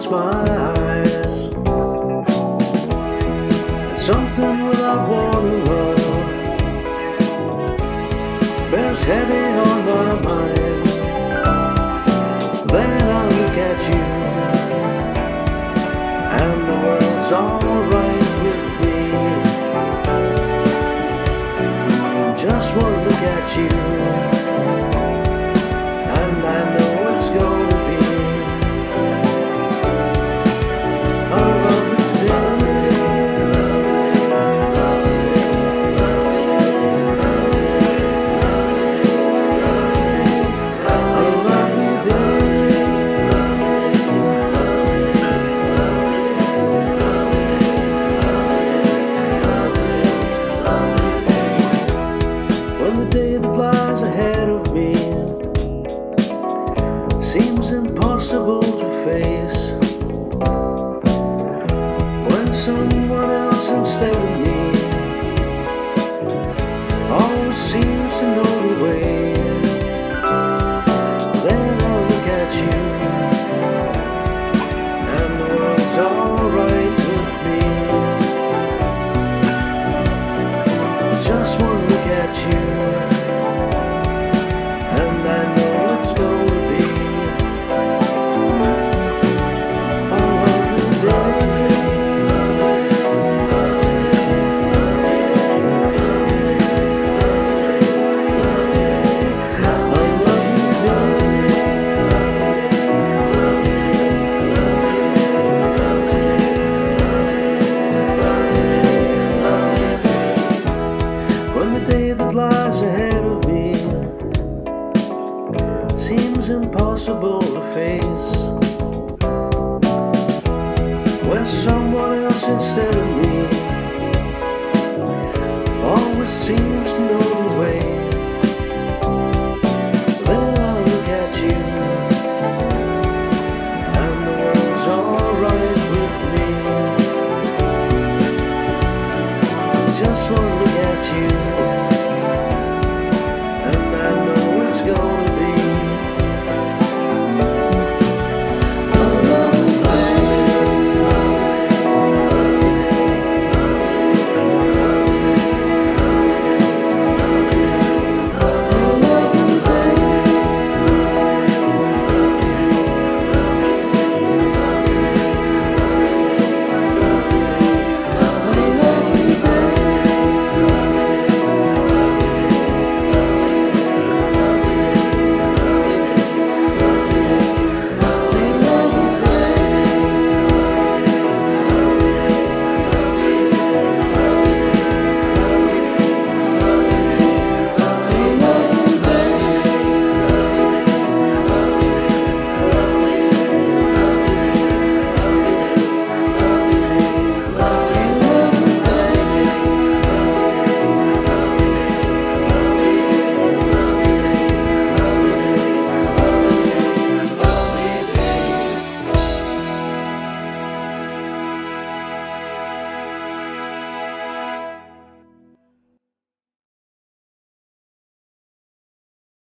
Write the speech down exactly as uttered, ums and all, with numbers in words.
meets my eyes. It's something without water, love, bears heavy on my mind. Then I look at you, and the world's alright with me. Just one look at you, and I know it's gonna be a lovely day. A lovely day. When the day that lies ahead of me seems impossible to face, when someone else instead of me always seems to know the way, then I'll look at you, and the world's alright with me. Just one look at you, and I know it's gonna be a lovely day. When the day that lies ahead of me seems impossible to face, when someone else instead of me always seems to know the way, then I'll look at you, and the world's alright with me. Just one look at you,